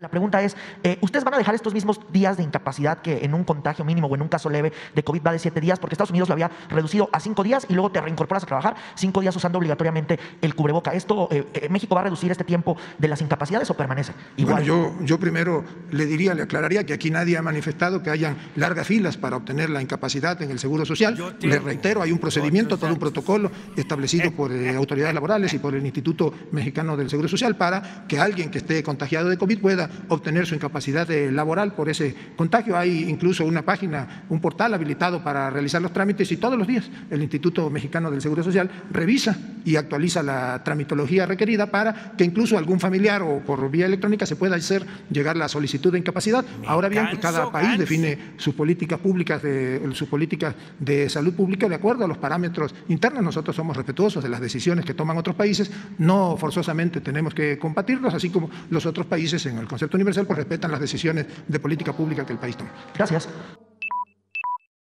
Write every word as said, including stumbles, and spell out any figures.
La pregunta es, eh, ¿ustedes van a dejar estos mismos días de incapacidad que en un contagio mínimo o en un caso leve de COVID va de siete días? Porque Estados Unidos lo había reducido a cinco días y luego te reincorporas a trabajar cinco días usando obligatoriamente el cubreboca. ¿Esto, eh, eh, México va a reducir este tiempo de las incapacidades o permanece igual? Bueno, yo, yo primero le diría, le aclararía que aquí nadie ha manifestado que hayan largas filas para obtener la incapacidad en el Seguro Social. Le reitero, hay un procedimiento, todo un protocolo establecido por eh, autoridades laborales y por el Instituto Mexicano del Seguro Social para que alguien que esté contagiado de COVID pueda obtener su incapacidad laboral por ese contagio. Hay incluso una página, un portal habilitado para realizar los trámites y todos los días el Instituto Mexicano del Seguro Social revisa y actualiza la tramitología requerida para que incluso algún familiar o por vía electrónica se pueda hacer llegar la solicitud de incapacidad. Ahora bien, que cada país define sus políticas públicas de, sus políticas de salud pública de acuerdo a los parámetros internos. Nosotros somos respetuosos de las decisiones que toman otros países, no forzosamente tenemos que compartirlos, así como los otros países en el concepto universal pues respetan las decisiones de política pública que el país toma. Gracias.